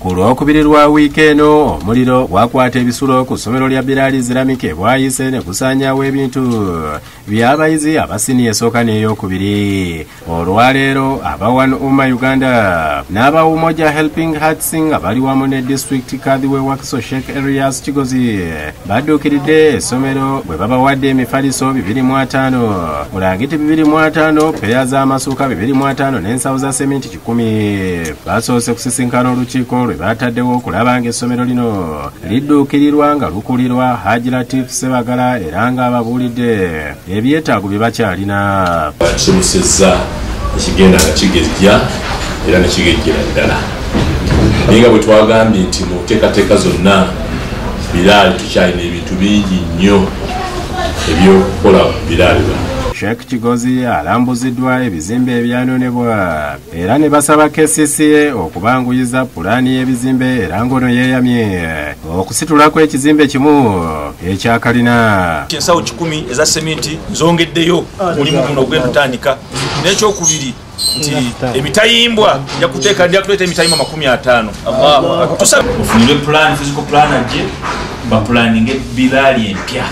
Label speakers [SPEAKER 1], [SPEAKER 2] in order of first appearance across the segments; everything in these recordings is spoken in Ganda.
[SPEAKER 1] Ku Lwokubiri lwa wiikeeno omuliro gwakwata ebisulo ku ssomero lya Biral Islamic bwayise ne kusaanyaawo ebintu by'abayizi abasiniya esooka n'eyokubiri. Olwaleero aba One Umma Uganda n'aba Umoja Helping Hearts nga bali wamu ne District Kadhi w'e Wakiso Sheikh Erias Kigozi badduukiridde essomero bwe babawadde emifaliso 250, bulangiti 250, peya z'amasuuka 250 n'ensawo za sementi 10. Basoose kusisinkana olukiiko lwe bataddewo okulaba ng'essomero lino lidduukirirwa nga lukulirwa Haji Latif Sebagala era nga ababuulidde ebyetaago bye bakyalina.
[SPEAKER 2] Kimusezza ekigenda nga kigejja era ne kigejjera ddala. Naye bwe twagambye nti mu nteekateeka zonna Biral tukyalina ebintu bingi nnyo ebyokukola Biral.
[SPEAKER 1] Sheikh Kigozi alambuziddwa ebizimbe ebyanonebwa era ne basaba KCCA okubanguyiza pulaani y'ebizimbe era ng'ono yeeyamye okusitulako ekizimbe kimu ekyakalina.
[SPEAKER 3] Ensawo 10 eza sementi zongeddeyo mulimu guno ogw'entandika. N'ekyokubiri nti emitayimbwa yakuteeka ndyakuleeta emitayimbwa 50. Tusaba
[SPEAKER 4] ofunirwe pulaani, physical plan ajje bapulaninge Biral empya.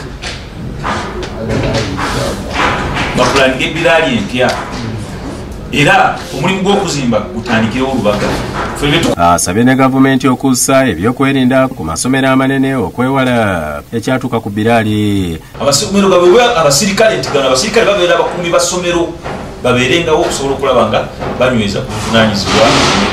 [SPEAKER 4] Bapulaninge Biral empya era omulimu gw'okuzimba gutandikewo olubaga.
[SPEAKER 1] Asabye ne gavumenti okussa ebyokwerinda ku masomero amanene okwewala ekyatuuka ku Biral.
[SPEAKER 3] Amasomero gabewe abasirikale ntigano abasirikale babeera abakuumi ba ssomero babeerengawo okusobola okulaba nga banyweza ku buvunaanyizibwa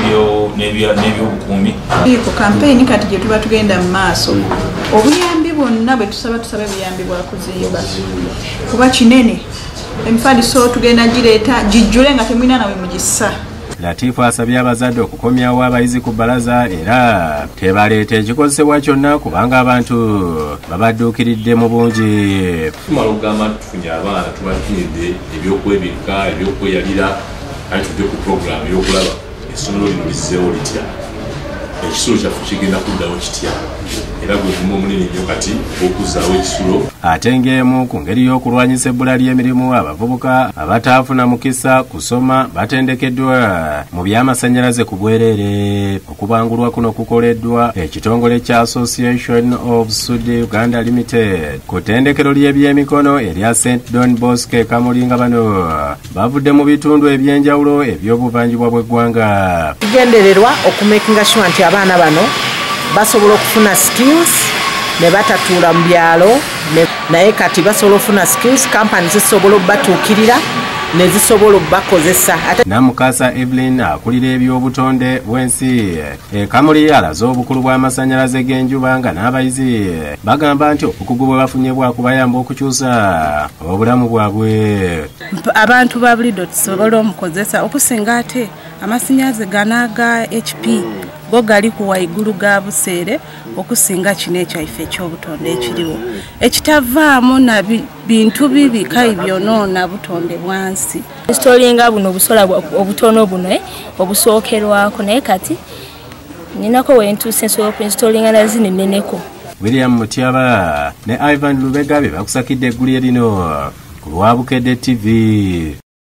[SPEAKER 3] n'ebyobukuumi.
[SPEAKER 5] Ku kampeyini kati gye tuba tugenda mu maaso obuyambi bwonna bwe tusaba buyambi bwa kuzimba kuba kinene. Emifaliso tugenda gireeta gijjule nga temwina nawe mugissa.
[SPEAKER 1] Latifu asabye abazadde okukomyawo abayizi ku bbalaza era tebaleeta ekikozesebwa kyonna kubanga abantu babadduukiridde mu bungi.
[SPEAKER 2] Tumala okugamba tufunye abaana tubatumidde ebyokwebikka ebyokweyalira ate tudde ku puroguramu ey'okulaba essomero lino lizzeewo litya, ekisulo kyaffe kigenda kuddawo kitya era gwe gumu omunene nnyo kati okuzzaawo ekisulo.
[SPEAKER 1] Ate ng'emu ku ngeri y'okulwanyisa ebbula ly'emirimu abavubuka abataafuna mukisa kusoma batendekeddwa mu by'amasannyalaze ku bwereere. Okubangulwa kuno kukoleddwa ekitongole kya Association of Sud Uganda Limited ku ttendekero ly'ebyemikono erya St. Don Bosco Kamuli nga bano bavudde mu bitundu eby'enjawulo eby'obuvanjuba bw'eggwanga.
[SPEAKER 6] Kigendererwa okumakinga sure nti abaana bano basobola okufuna skills ne batatuula mu byalo naye kati basobola okufuna skills kampani zisobola obbatuukirira ne zisobola obbakozesa.
[SPEAKER 1] Namukasa Evelyn akulira ebyobutonde bw'ensi Kamuli alaze obukulu bw'amasannyalaze g'enjuba nga n'abayizi bagamba nti obukugu bwe bafunye bwakubayamba okukyusa obulamu bwabwe.
[SPEAKER 7] Abantu ba bulido tusobola omukozesa okusinga ate amasannyalaze ganaga HP go gali ku waigulu ga buseere okusinga kino ekyaife ekyobutonde ekiriwo ekitavaamu na bintu bibi kai byonoona butonde bwansi.
[SPEAKER 8] Installinga buno obusola obutono buno obusookerwako naye kati ninako wentuuse nsobola okuinstallinga na zino enneneko.
[SPEAKER 1] William Mutyaba ne Ivan Lubega be bakusakidde eggulu lino ku lwa Bukedde TV.